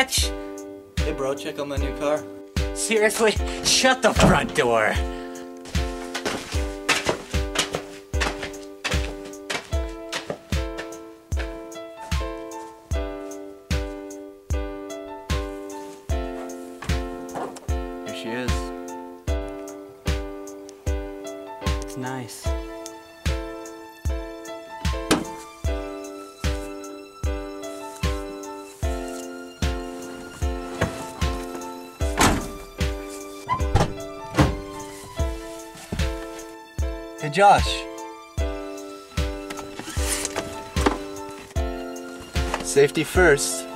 bitch! Hey bro, check out my new car. Seriously? Shut the front door! Here she is. It's nice. Hey Josh. Safety first.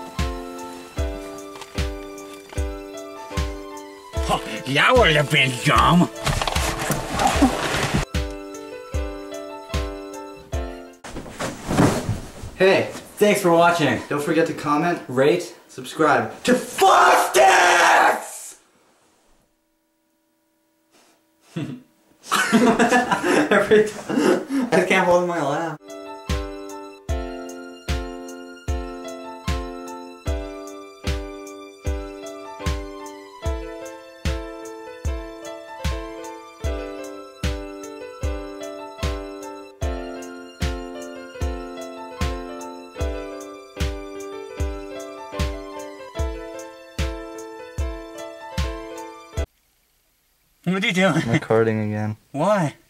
Oh, that would have been dumb. Hey, Thanks for watching. don't forget to comment, Rate. subscribe to FunkStix! Every time. I can't hold my laugh. What are you doing? Recording again. Why?